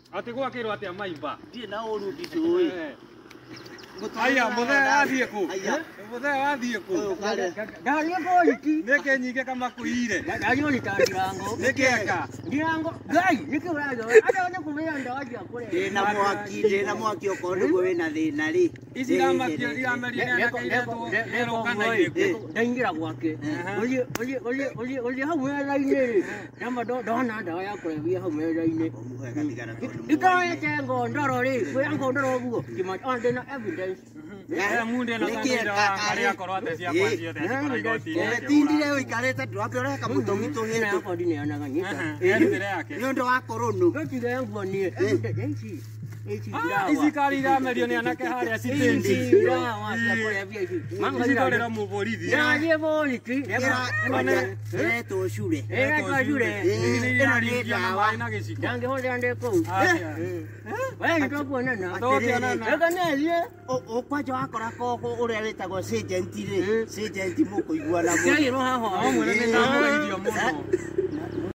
Ati gwakirwo atia maimba. Ndie na uru nditui. Aya muthee athie ku. Muthee athie ku. Ndari ngoriti. Nike nyinge kama kuire. Ndari uri tandirango. Nikeka. Ndirango. Ngai nike urajo. Ada ne kumenya ndawaji akore. Ndina mwaki okondo gwe na thina ri. Ici ramakio irameria ne akaire nero kana iriku. Ndaingira gwake. Oye hau wera-ini. Nyama ndona ndawa ya kurevia hau wera-ini. Ikaye tengo ndoro ri. Kwe ngondoro uguo. Kima onde na evidence. Munde na kanira aria korwo atecia kwanjia theci igoti. Tindire uikarete ndwakore kamutongi tuhire hapo ndine anaganyita. Ndire yake. Ni ndo wa koronu. Gotire yangu ni evidence. Ici kari iramerio ni anake haria citindi. Mangorera mu borithi. Ya borithi. Eto shure. Eto shure. Ina ringia mabai na giciko. Yange hole ande ko. Wewe ndo kuona na. Ega nelie. Okwajo akora ko uria wetagwo sergeant ri. Sergeant mukuigua na. Ngai roha ho. Amwe ni ndamugeithio muno.